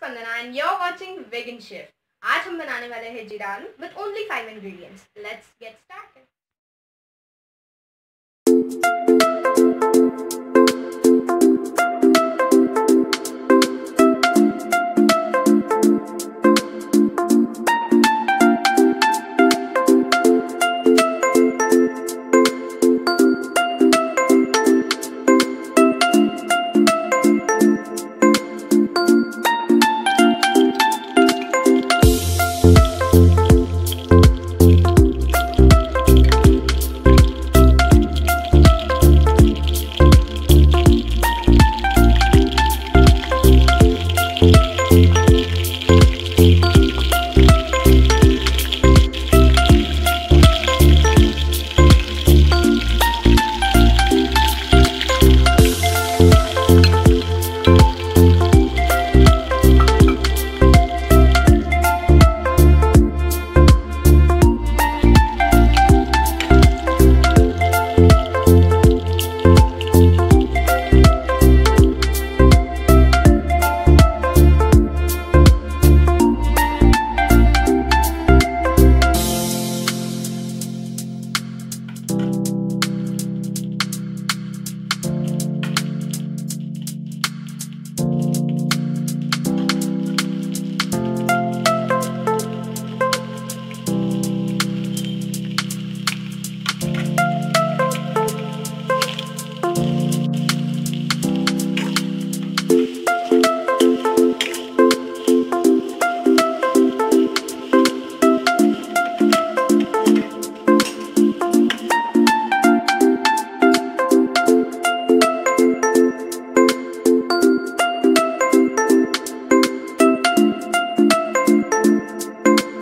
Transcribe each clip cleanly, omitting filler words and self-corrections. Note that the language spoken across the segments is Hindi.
Spandana and you're watching Vegan Chef। आज हम बनाने वाले हैं जीरा आलू with only 5 ingredients। Let's get started।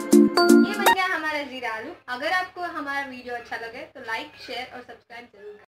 अगर आपको हमारा वीडियो अच्छा लगे तो लाइक, शेयर और सब्सक्राइब जरूर करें।